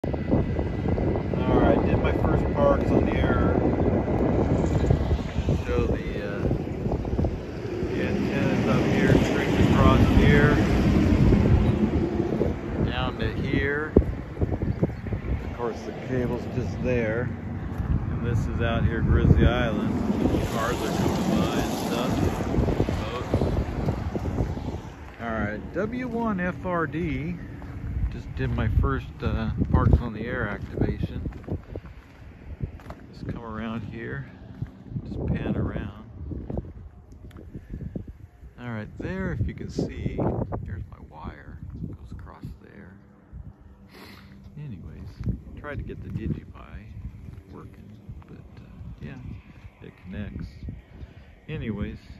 Alright, did my first parks on the air. Show the antennas up here, stretched across here, down to here. Of course, the cable's just there. And this is out here, Grizzly Island. Cars are coming by and stuff. Boats. Alright, W1FRD. Just did my first Parks on the Air activation. Just come around here, just pan around. Alright, there, if you can see, here's my wire. It goes across there. Anyways, tried to get the DigiPi working, but yeah, it connects. Anyways,